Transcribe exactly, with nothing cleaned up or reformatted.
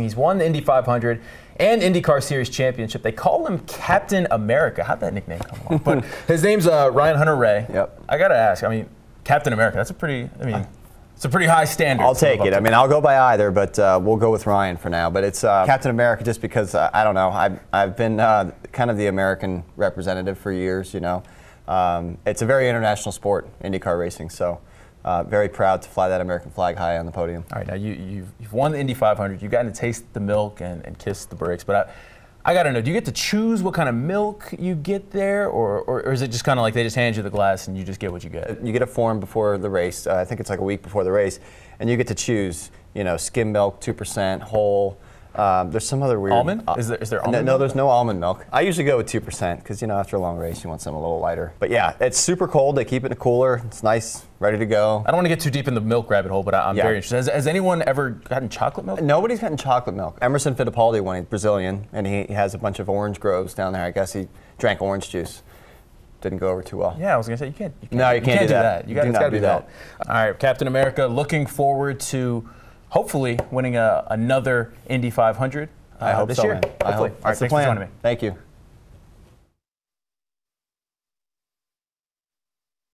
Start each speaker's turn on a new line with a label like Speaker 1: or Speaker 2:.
Speaker 1: He's won the Indy five hundred and IndyCar Series Championship. They call him Captain America. How'd that nickname come along? But his name's uh, Ryan Hunter-Reay.
Speaker 2: Yep.
Speaker 1: I got to ask, I mean, Captain America, that's a pretty, I mean, it's a pretty high standard.
Speaker 2: I'll take it. I mean, I'll go by either, but uh, we'll go with Ryan for now. But it's uh, Captain America just because, uh, I don't know, I've, I've been uh, kind of the American representative for years, you know. Um, it's a very international sport, IndyCar racing, so uh, very proud to fly that American flag high on the podium.
Speaker 1: All right, now you, you've, you've won the Indy five hundred. You've gotten to taste the milk and, and kiss the brakes, but I, I got to know, do you get to choose what kind of milk you get there, or, or, or is it just kind of like they just hand you the glass and you just get what you get?
Speaker 2: You get a form before the race. Uh, I think it's like a week before the race, and you get to choose, you know, skim milk, two percent, whole. Um, there's some other weird.
Speaker 1: Almond? Is there, is there almond
Speaker 2: no, no,
Speaker 1: milk?
Speaker 2: there's no almond milk. I usually go with two percent because, you know, after a long race, you want something a little lighter. But yeah, it's super cold. They keep it in a cooler. It's nice, ready to go.
Speaker 1: I don't want to get too deep in the milk rabbit hole, but I, I'm
Speaker 2: Yeah.
Speaker 1: very interested. Has, has anyone ever gotten chocolate milk?
Speaker 2: Nobody's gotten chocolate milk. Emerson Fittipaldi, when he's Brazilian, and he, he has a bunch of orange groves down there. I guess he drank orange juice. Didn't go over too well.
Speaker 1: Yeah, I was going to say, you can't, you can't,
Speaker 2: No, you can't do
Speaker 1: do
Speaker 2: that.
Speaker 1: that. You got,
Speaker 2: Do
Speaker 1: it's got to
Speaker 2: not
Speaker 1: be
Speaker 2: do that.
Speaker 1: that. All right, Captain America, looking forward to hopefully winning a, another Indy five hundred uh,
Speaker 2: I hope
Speaker 1: this
Speaker 2: so,
Speaker 1: year.
Speaker 2: man. I
Speaker 1: Hopefully.
Speaker 2: hope.
Speaker 1: All right,
Speaker 2: That's the
Speaker 1: thanks for
Speaker 2: plan.
Speaker 1: joining me.
Speaker 2: Thank you.